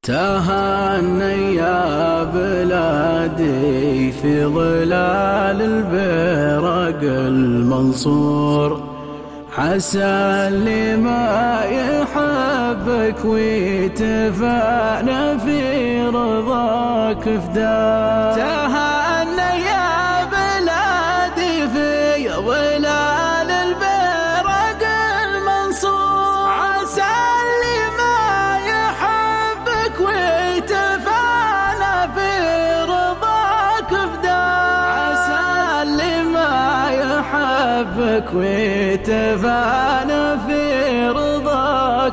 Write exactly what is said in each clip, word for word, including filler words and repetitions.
تهاني يا بلادي في ظلال البرق المنصور، عسى اللي ما يحبك ويتفانى في رضاك فداك. تهاني يا بلادي في ظلال البرق المنصور، عسى اللي ما يحبك ويتفانى في رضاك فداك. عسى اللي ما يحبك ويتفانى في رضاك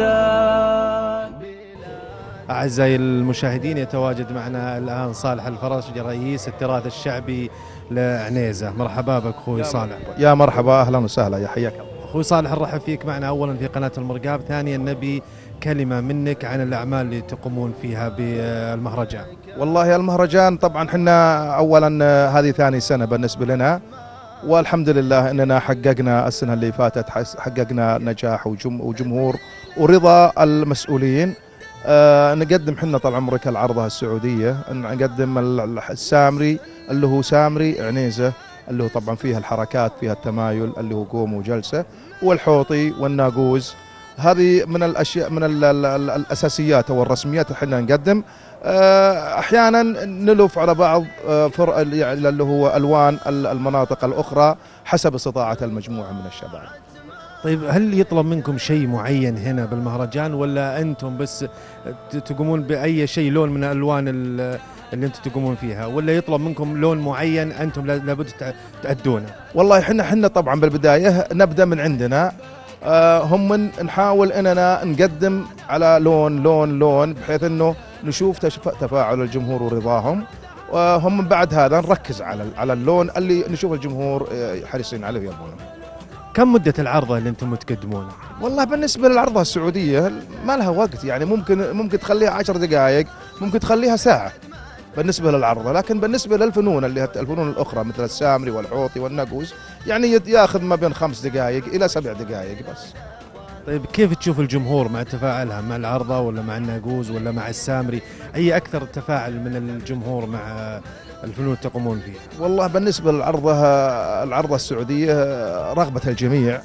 فداك. أعزائي المشاهدين، يتواجد معنا الآن صالح الفرج رئيس التراث الشعبي لعنيزة. مرحبا بك أخوي صالح. يا مرحبا، أهلا وسهلا، يا حياك الله. أخوي صالح، نرحب فيك معنا أولا في قناة المرقاب، ثانيا نبي كلمة منك عن الأعمال اللي تقومون فيها بالمهرجان. والله المهرجان طبعا حنا أولا هذه ثاني سنة بالنسبة لنا، والحمد لله أننا حققنا السنة اللي فاتت حققنا نجاح وجم وجمهور ورضا المسؤولين. أه نقدم حنا طال عمرك العرضة السعودية، نقدم السامري اللي هو سامري عنيزة، اللي هو طبعا فيها الحركات، فيها التمايل اللي هو قوم وجلسة، والحوطي والناقوز. هذه من الأشياء من ال ال ال الأساسيات أو الرسميات اللي حنا نقدم. أه أحيانا نلف على بعض فرق اللي هو ألوان المناطق الأخرى حسب استطاعة المجموعة من الشباب. طيب، هل يطلب منكم شيء معين هنا بالمهرجان، ولا أنتم بس تقومون بأي شيء لون من الألوان اللي أنتم تقومون فيها، ولا يطلب منكم لون معين أنتم لابد تأدونه؟ والله حنا حنا طبعا بالبداية نبدأ من عندنا، آه هم من نحاول أننا نقدم على لون لون لون بحيث أنه نشوف تفاعل الجمهور ورضاهم، وهم من بعد هذا نركز على على اللون اللي نشوف الجمهور حريصين عليه ويبونه. كم مدة العرضة اللي أنتم تقدمونها؟ والله بالنسبة للعرضة السعودية ما لها وقت، يعني ممكن ممكن تخليها عشر دقائق، ممكن تخليها ساعة بالنسبة للعرضة، لكن بالنسبة للفنون اللي هي الفنون الأخرى مثل السامري والحوطي والناقوس يعني ياخذ ما بين خمس دقائق إلى سبع دقائق بس. طيب، كيف تشوف الجمهور مع تفاعلها مع العرضة ولا مع الناقوس ولا مع السامري؟ أي أكثر تفاعل من الجمهور مع الفنون تقومون فيها؟ والله بالنسبة للعرضة العرضة السعودية رغبة الجميع،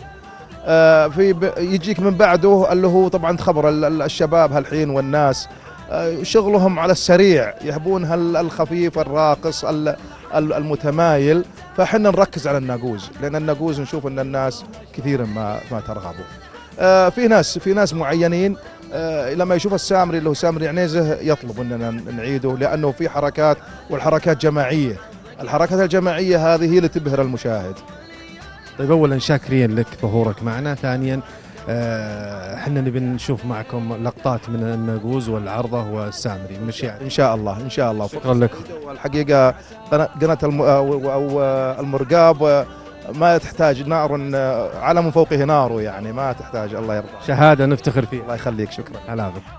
في يجيك من بعده اللي هو طبعا خبر الشباب هالحين والناس شغلهم على السريع، يحبون هالخفيف الراقص المتمايل، فحنا نركز على الناقوس، لأن الناقوس نشوف أن الناس كثيرا ما ما ترغبوا. في ناس في ناس معينين لما يشوف السامري اللي هو سامري عنيزة يطلب أننا نعيده، لأنه في حركات، والحركات جماعية. الحركات الجماعية هذه هي اللي تبهر المشاهد. طيب، أولا شاكرين لك ظهورك معنا، ثانيا احنا نبي نشوف معكم لقطات من الناقوس والعرضة والسامري مشي إن شاء الله إن شاء الله. شكرا لكم. الحقيقة قناة المرقاب ما تحتاج نار على من فوقه نار، يعني ما تحتاج. الله يرضى. شهادة نفتخر فيها. الله يخليك، شكرا. هلا بك.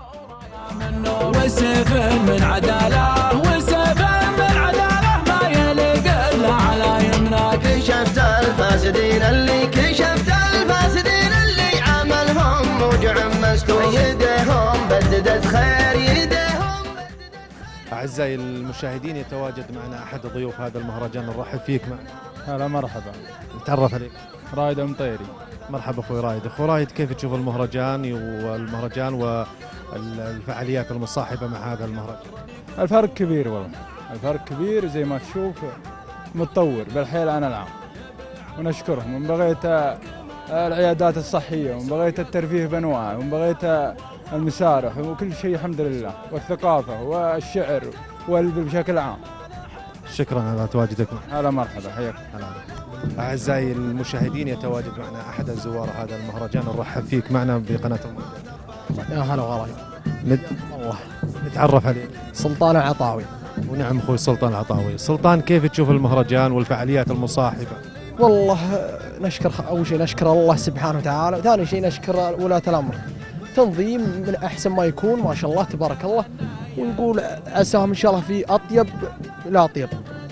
وسيف من عدالة وسيف من عدالة ما يليق إلا على يمناك. كشفت الفاسدين اللي كشفت الفاسدين اللي عملهم وجعم مسكون يديهم بددت خير يديهم. أعزائي المشاهدين، يتواجد معنا أحد ضيوف هذا المهرجان، نرحب فيك معنا. هلا مرحبا. نتعرف عليك. رايد المطيري. مرحبا أخوي رايد. أخوي رايد، كيف تشوف المهرجان والمهرجان والفعاليات المصاحبة مع هذا المهرجان؟ الفرق كبير والله، الفرق كبير زي ما تشوف، متطور بالحيل عن العام، ونشكرهم. ومن بغيت العيادات الصحية، ومن بغيت الترفيه بأنواعه، ومن بغيت المسارح وكل شيء الحمد لله، والثقافة والشعر بشكل عام. شكرا على تواجدك معنا. هلا مرحبا، حياك. أعزائي المشاهدين، يتواجد معنا أحد الزوار هذا المهرجان، نرحب فيك معنا بقناة المرقاب. يا هلا وغلايب. ند... والله نتعرف عليك. سلطان العطاوي. ونعم أخوي سلطان العطاوي. سلطان، كيف تشوف المهرجان والفعاليات المصاحبة؟ والله نشكر، أول شيء نشكر الله سبحانه وتعالى، وثاني شيء نشكر ولاة الأمر، تنظيم من أحسن ما يكون، ما شاء الله تبارك الله، ونقول عساهم إن شاء الله في أطيب لا أطيب.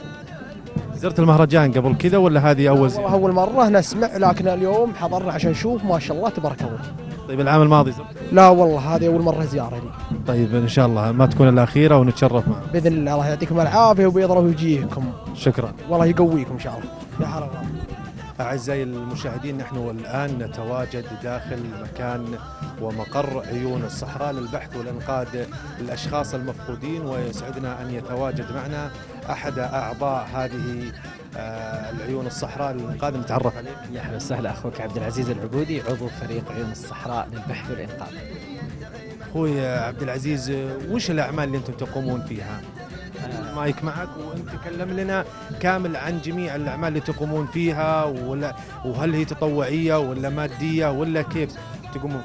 زرت المهرجان قبل كذا ولا هذه أول زيارة؟ أول مرة نسمع، لكن اليوم حضرنا عشان نشوف، ما شاء الله تبارك الله. طيب العام الماضي زرت؟ لا والله هذه اول مره زياره لي. طيب ان شاء الله ما تكون الاخيره ونتشرف معك. باذن الله الله يعطيكم العافيه وبيضرب وجيهكم. شكرا. والله يقويكم ان شاء الله. يا هلا والله. أعزائي المشاهدين، نحن الآن نتواجد داخل مكان ومقر عيون الصحراء للبحث والإنقاذ الأشخاص المفقودين، ويسعدنا أن يتواجد معنا أحد أعضاء هذه آه، العيون الصحراء للإنقاذ. نتعرف عليه. يا اهلا وسهلا، اخوك عبد العزيز العبودي، عضو فريق عيون الصحراء للبحث والانقاذ. أخوي عبد العزيز، وش الأعمال اللي أنتم تقومون فيها؟ المايك معك وانت تكلم لنا كامل عن جميع الاعمال اللي تقومون فيها، ولا وهل هي تطوعيه ولا ماديه ولا كيف تقومون؟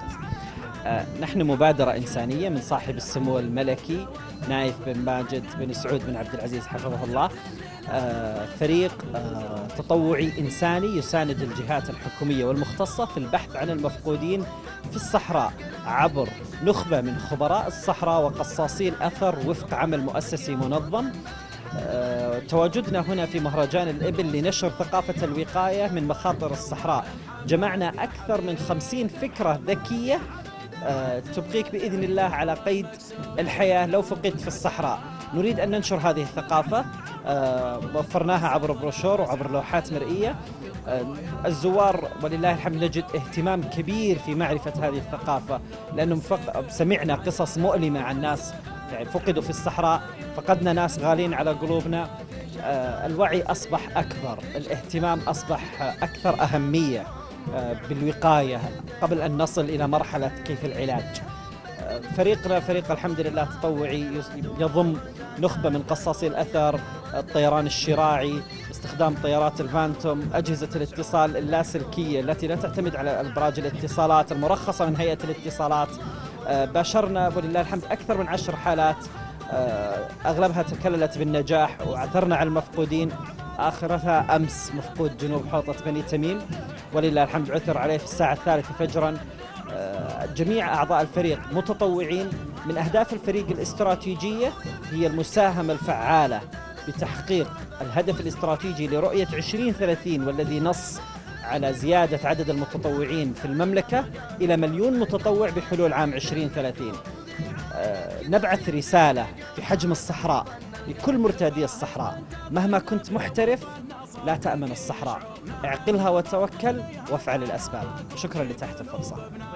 آه نحن مبادره انسانيه من صاحب السمو الملكي نايف بن ماجد بن سعود بن عبد العزيز حفظه الله. آه فريق آه تطوعي انساني يساند الجهات الحكوميه والمختصه في البحث عن المفقودين في الصحراء عبر نخبه من خبراء الصحراء وقصاصي الاثر وفق عمل مؤسسي منظم. أه تواجدنا هنا في مهرجان الإبل لنشر ثقافة الوقاية من مخاطر الصحراء. جمعنا أكثر من خمسين فكرة ذكية أه تبقيك بإذن الله على قيد الحياة لو فقدت في الصحراء. نريد أن ننشر هذه الثقافة، أه وفرناها عبر بروشور وعبر لوحات مرئية. أه الزوار ولله الحمد نجد اهتمام كبير في معرفة هذه الثقافة، لأنه سمعنا قصص مؤلمة عن ناس يعني فقدوا في الصحراء، فقدنا ناس غالين على قلوبنا. آه الوعي أصبح أكبر، الاهتمام أصبح أكثر أهمية آه بالوقاية قبل أن نصل إلى مرحلة كيف العلاج. آه فريقنا فريق الحمد لله تطوعي يضم نخبة من قصاصي الأثر، الطيران الشراعي، استخدام طيارات الفانتوم، أجهزة الاتصال اللاسلكية التي لا تعتمد على أبراج الاتصالات المرخصة من هيئة الاتصالات. آه باشرنا ولله الحمد أكثر من عشر حالات، آه أغلبها تكللت بالنجاح وعثرنا على المفقودين. آخرتها أمس مفقود جنوب حوطة بني تميم ولله الحمد عثر عليه في الساعة الثالثة فجرا. آه جميع أعضاء الفريق متطوعين. من أهداف الفريق الاستراتيجية هي المساهمة الفعالة بتحقيق الهدف الاستراتيجي لرؤية عشرين ثلاثين، والذي نص على زيادة عدد المتطوعين في المملكة إلى مليون متطوع بحلول عام عشرين ثلاثين. أه نبعث رسالة بحجم الصحراء لكل مرتادي الصحراء: مهما كنت محترف لا تأمن الصحراء، اعقلها وتوكل وافعل الأسباب. شكرا لتحت الفرصة.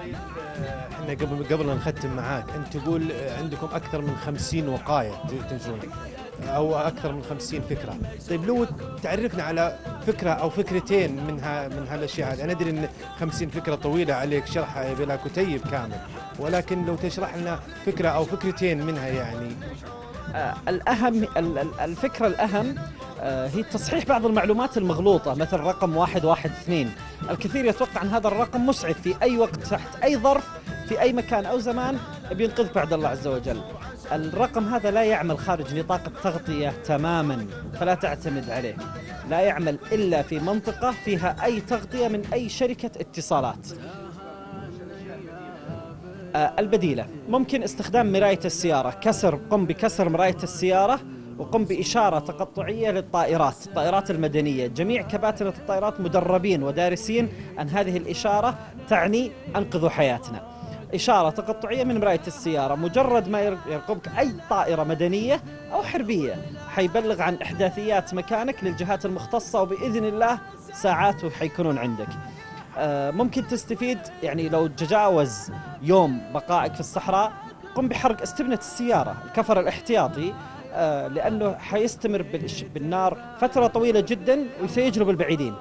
احنا قبل قبل أن نختم معاك، انت تقول عندكم أكثر من خمسين وقاية تنشرون أو أكثر من خمسين فكرة. طيب لو تعرفنا على فكرة أو فكرتين من ها من هالأشياء هذه. أنا أدري إن خمسين فكرة طويلة عليك شرحها بلا كتيب كامل، ولكن لو تشرح لنا فكرة أو فكرتين منها يعني. آه الأهم الفكرة الأهم آه هي تصحيح بعض المعلومات المغلوطة، مثل رقم واحد واحد اثنين. الكثير يتوقع أن هذا الرقم مسعف في أي وقت تحت أي ظرف في أي مكان أو زمان بينقذك بعد الله عز وجل. الرقم هذا لا يعمل خارج نطاق التغطية تماما، فلا تعتمد عليه. لا يعمل إلا في منطقة فيها أي تغطية من أي شركة اتصالات. آه البديلة ممكن استخدام مراية السيارة، كسر قم بكسر مراية السيارة وقم بإشارة تقطعية للطائرات، الطائرات المدنية. جميع كباتنة الطائرات مدربين ودارسين أن هذه الإشارة تعني أنقذوا حياتنا. إشارة تقطعية من مراية السيارة، مجرد ما يرقبك أي طائرة مدنية أو حربية حيبلغ عن إحداثيات مكانك للجهات المختصة، وبإذن الله ساعات وحيكونون عندك. آه ممكن تستفيد يعني لو تجاوز يوم بقائك في الصحراء، قم بحرق استبنة السيارة، الكفر الاحتياطي، آه لأنه حيستمر بالنار فترة طويلة جدا وسيجلب البعيدين.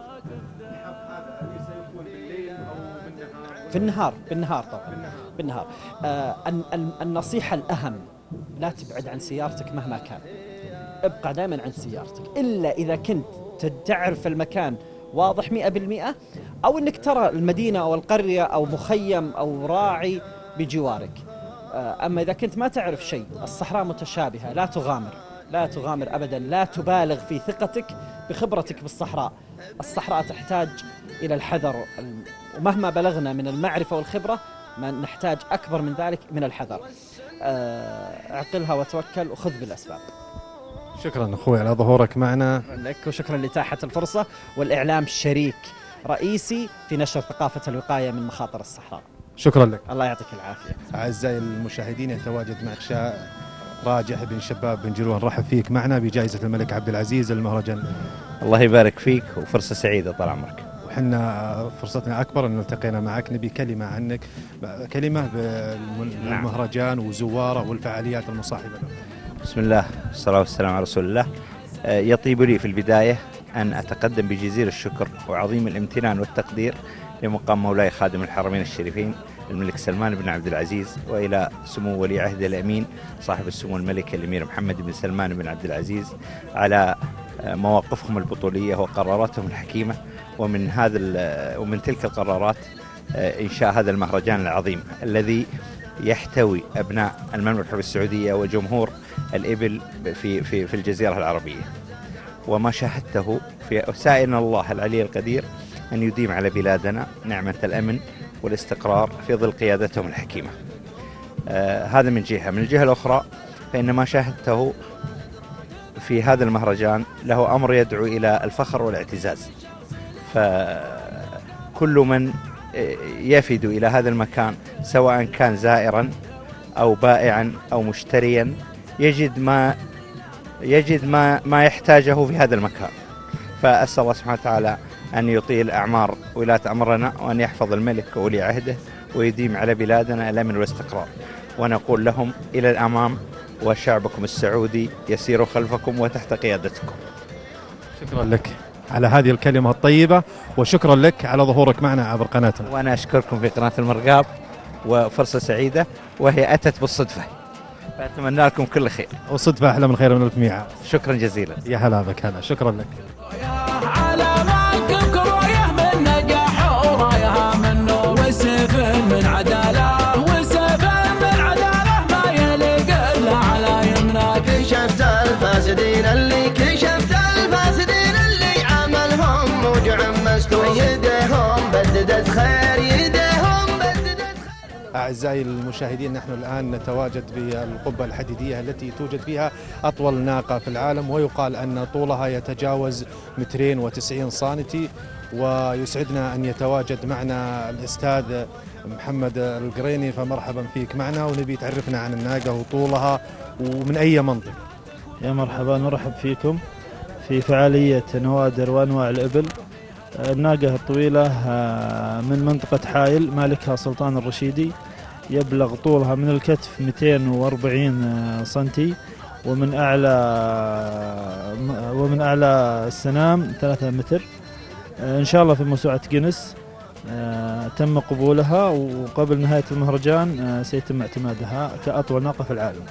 في النهار بالنهار طبعا بالنهار. آه النصيحة الأهم: لا تبعد عن سيارتك مهما كان، ابقى دائما عن سيارتك إلا إذا كنت تعرف المكان واضح مئة بالمئة، أو أنك ترى المدينة أو القرية أو مخيم أو راعي بجوارك. آه أما إذا كنت ما تعرف شيء، الصحراء متشابهة، لا تغامر لا تغامر أبدا، لا تبالغ في ثقتك بخبرتك بالصحراء. الصحراء تحتاج إلى الحذر، ومهما بلغنا من المعرفة والخبرة ما نحتاج أكبر من ذلك من الحذر. اعقلها وتوكل وخذ بالأسباب. شكرا أخوي على ظهورك معنا. شكرا لك وشكرا لإتاحة الفرصة، والإعلام شريك رئيسي في نشر ثقافة الوقاية من مخاطر الصحراء. شكرا لك. الله يعطيك العافيه. أعزائي المشاهدين، يتواجد معك شا... راجح بن شباب بن جلوان، رحب فيك معنا بجائزة الملك عبد العزيز المهرجان. الله يبارك فيك وفرصة سعيدة طال عمرك. وحنا فرصتنا أكبر أن التقينا معك، نبي كلمة عنك، كلمة بالمهرجان وزواره والفعاليات المصاحبة له. بسم الله والصلاة والسلام على رسول الله. يطيب لي في البداية أن أتقدم بجزيل الشكر وعظيم الامتنان والتقدير لمقام مولاي خادم الحرمين الشريفين الملك سلمان بن عبد العزيز، وإلى سمو ولي عهد الأمين صاحب السمو الملك الأمير محمد بن سلمان بن عبد العزيز على مواقفهم البطولية وقراراتهم الحكيمة، ومن هذا ومن تلك القرارات إنشاء هذا المهرجان العظيم الذي يحتوي أبناء المملكة السعودية وجمهور الإبل في في في الجزيرة العربية. وما شاهدته في سائلنا الله العلي القدير أن يديم على بلادنا نعمة الأمن والاستقرار في ظل قيادتهم الحكيمة. آه هذا من جهة. من الجهة الأخرى فإن ما شاهدته في هذا المهرجان له أمر يدعو إلى الفخر والاعتزاز، فكل من يفد إلى هذا المكان سواء كان زائرا أو بائعا أو مشتريا يجد ما يجد ما ما يحتاجه في هذا المكان. فأسأل الله سبحانه وتعالى أن يطيل أعمار ولاة أمرنا، وأن يحفظ الملك وولي عهده ويديم على بلادنا الأمن والاستقرار، ونقول لهم إلى الأمام، وشعبكم السعودي يسير خلفكم وتحت قيادتكم. شكرا لك على هذه الكلمة الطيبة، وشكرا لك على ظهورك معنا عبر قناتنا. وأنا أشكركم في قناة المرغاب، وفرصة سعيدة وهي أتت بالصدفة، فأتمنى لكم كل خير. وصدفة أحلى من خير من ألف ميعاد. شكرا جزيلا. يا هلا بك. هلا، شكرا لك. على معكم رايه من نجاح ورايها من نور، وسيف من عداله وسيف من عداله ما يليق الا على يمناك. كشفت الفاسدين اللي كشفت الفاسدين اللي عملهم وجعم مستور، يديهم بددت خير يديهم بددت خير. أعزائي المشاهدين، نحن الآن نتواجد بالقبة الحديدية التي توجد فيها أطول ناقة في العالم، ويقال أن طولها يتجاوز مترين وتسعين سنتي. ويسعدنا أن يتواجد معنا الأستاذ محمد القريني، فمرحبا فيك معنا، ونبي تعرفنا عن الناقة وطولها ومن أي منطقة. يا مرحبا، نرحب فيكم في فعالية نوادر وأنواع الإبل. الناقة الطويلة من منطقة حائل، مالكها سلطان الرشيدي، يبلغ طولها من الكتف مئتين وأربعين سنتي، ومن أعلى ومن أعلى السنام ثلاثة متر. إن شاء الله في موسوعة جينيس تم قبولها، وقبل نهاية المهرجان سيتم اعتمادها كأطول ناقة في العالم.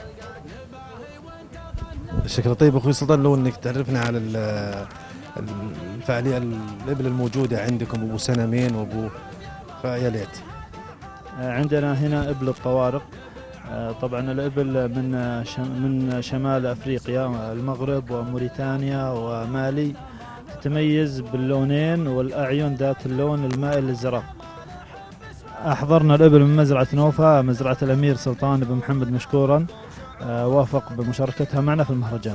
بشكل طيب. أخوي سلطان، لو أنك تعرفنا على الفعالية الإبل الموجودة عندكم، أبو سنمين وأبو، فيا ليت. عندنا هنا إبل الطوارق. طبعا الإبل من من شمال أفريقيا، المغرب وموريتانيا ومالي، تتميز باللونين والأعين ذات اللون المائل للزرق. أحضرنا الإبل من مزرعة نوفا، مزرعة الأمير سلطان بن محمد مشكورا، وافق بمشاركتها معنا في المهرجان.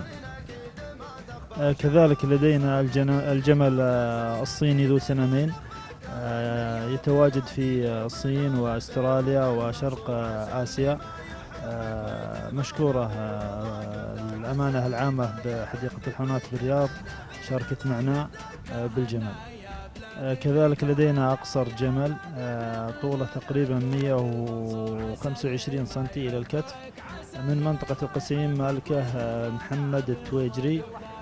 كذلك لدينا الجمل الصيني ذو سنمين، يتواجد في الصين واستراليا وشرق آسيا. مشكورة الأمانة العامة بحديقة الحيوانات بالرياض، شاركت معنا بالجمل. كذلك لدينا أقصر جمل، طوله تقريبا مئة وخمسة وعشرين سنتي إلى الكتف، من منطقة القسيم، مالكه محمد التويجري.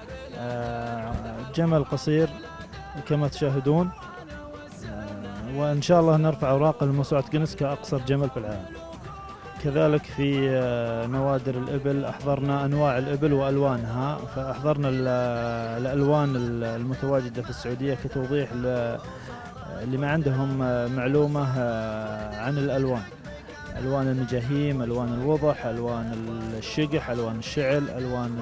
جمل قصير كما تشاهدون، وإن شاء الله نرفع أوراق الموسوعة جينيس كأقصر جمل في العالم. كذلك في نوادر الإبل أحضرنا أنواع الإبل وألوانها، فأحضرنا الألوان المتواجدة في السعودية كتوضيح اللي ما عندهم معلومة عن الألوان. ألوان المجاهيم، ألوان الوضح، ألوان الشقح، ألوان الشعل، ألوان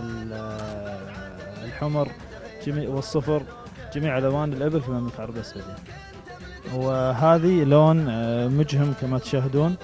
الحمر والصفر، جميع ألوان الإبل في المملكة العربية السعودية. وهذه لون مجهم كما تشاهدون،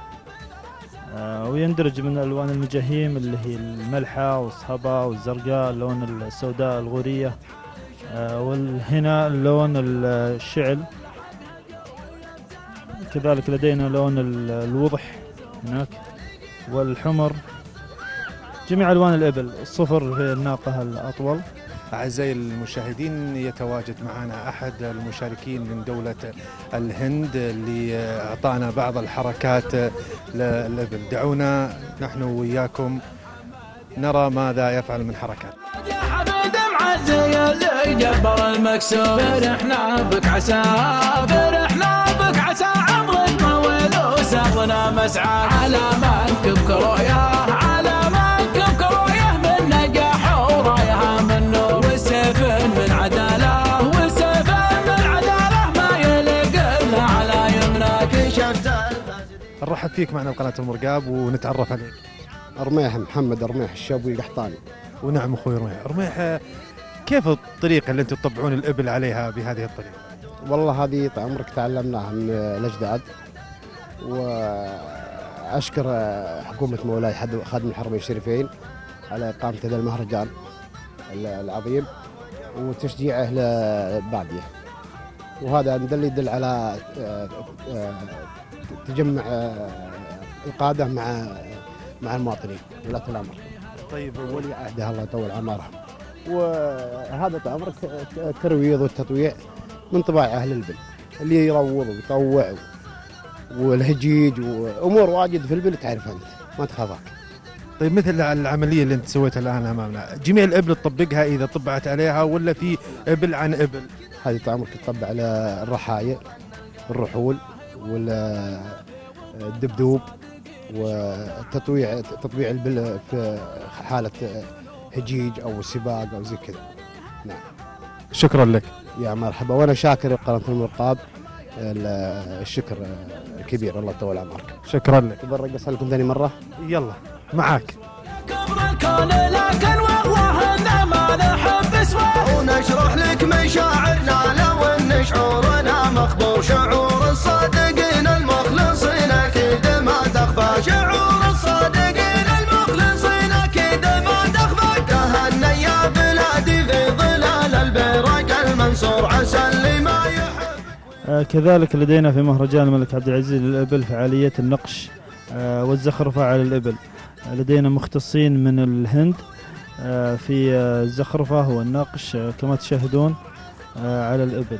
ويندرج من ألوان المجاهيم اللي هي الملحة والصهبة والزرقاء، اللون السوداء الغورية، وهنا اللون الشعل. كذلك لدينا لون الوضح هناك والحمر، جميع ألوان الإبل. الصفر في الناقة الأطول. أعزائي المشاهدين، يتواجد معنا أحد المشاركين من دولة الهند اللي أعطانا بعض الحركات للإبل. دعونا نحن وياكم نرى ماذا يفعل من حركات. يا حمد معزي اللي جبر المكسور، فرحنا بك عسى فرحنا بك عسى عمرك طويل وساقنا مسعى، على منكبك رؤياه على منكبك رؤياه من نجاح ورايها من نور، والسيف من عداله والسيف من عداله ما يليق الا على يمناك شفت. نرحب فيك معنا بقناة المرقاب ونتعرف عليك. رميح محمد رميح الشابوي قحطاني. ونعم اخوي رميح. رميح، كيف الطريقة اللي انتم تطبعون الإبل عليها بهذه الطريقة؟ والله هذه طال عمرك تعلمناها من الأجداد، وأشكر حكومة مولاي خادم الحرمين الشريفين على إقامة هذا المهرجان العظيم وتشجيعه للبادية، وهذا يدل يدل على تجمع القادة مع مع المواطنين ولاة الأمر. طيب، ولي عهده الله يطول عمرهم. وهذا طال عمرك الترويض والتطويع من طباع أهل البل اللي يروض ويطوع، والهجيج وأمور واجد في البل تعرف أنت ما تخافك. طيب، مثل العملية اللي أنت سويتها الآن أمامنا، جميع الإبل تطبقها إذا طبعت عليها ولا في إبل عن إبل؟ هذه طال عمرك تطبع على الرحايا الرحول والدبدوب، وتطويع تطبيع البل في حالة هجيج أو سباق أو زي كذا. نعم. شكرا لك. يا مرحبا، وأنا شاكر قناة المرقاب الشكر الكبير، الله يطول عمرك. شكرا لك. تبرق أسألكم ثاني مرة؟ يلا معاك. لكن والله إن ما نحب سواه، ونشرح لك مشاعرنا لو إن شعورنا مخبور، شعور الصادقين المخلصين أكيد ما تخفى، شعور الصادقين المخلصين أكيد ما تخفى. تهنى يا بلادي في ظلال البرق المنصور، عسى اللي ما يحب. آه كذلك لدينا في مهرجان الملك عبد العزيز للإبل فعالية النقش آه والزخرفة على الإبل. آه لدينا مختصين من الهند آه في آه الزخرفة والنقش آه كما تشاهدون آه على الإبل.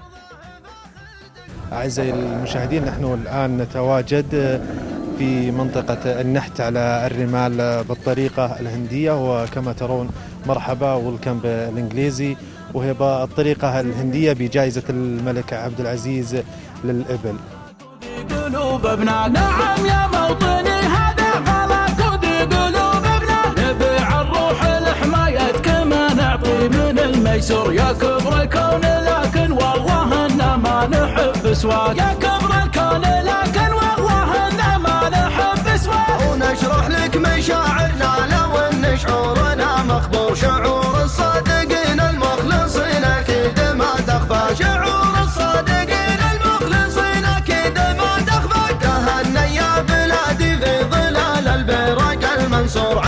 أعزائي المشاهدين، نحن الآن نتواجد في منطقة النحت على الرمال بالطريقة الهندية، وكما ترون مرحبا والكم بالإنجليزي، وهي بالطريقة الهندية بجائزة الملك عبد العزيز للإبل. قلوب ابنا نعم يا موطني هذا ملك ودي قلوب ابنا، نبيع الروح لحمايتك ما نعطي من الميسور، يا كبر الكون لكن والله إن ما نحب سواك، يا كبر الكون لكن والله إن ما نحب سواك. ونشرح لك مشاعرنا لو إن شعورنا مخبور، شعور الصادقين المخلصين أكيد ما تخفى، شعور الصادقين المخلصين أكيد ما تخفى. تهنى يا بلادي في ظلال البرق المنصور،